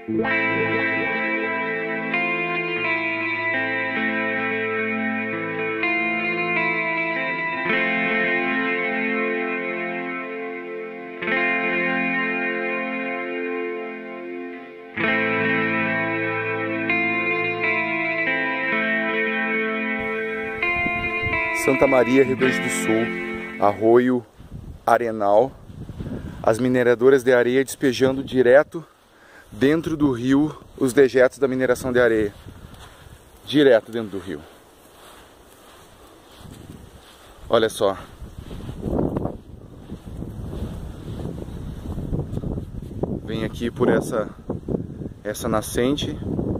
Santa Maria, Rio Grande do Sul, Arroio Arenal, as mineradoras de areia despejando direto dentro do rio os dejetos da mineração de areia, direto dentro do rio. Olha só. Vem aqui por essa nascente,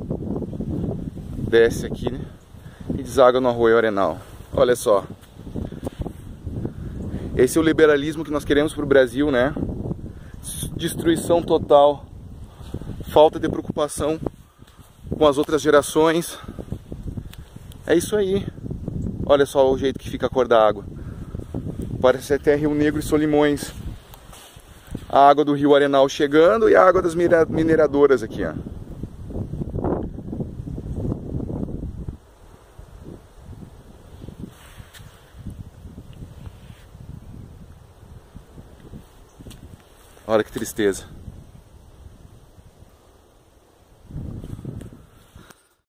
desce aqui, né, e deságua no Arroio Arenal. Olha só. Esse é o liberalismo que nós queremos para o Brasil, né? Destruição total, falta de preocupação com as outras gerações. É isso aí. Olha só o jeito que fica a cor da água. Parece até Rio Negro e Solimões. A água do Rio Arenal chegando e a água das mineradoras aqui, ó. Olha que tristeza.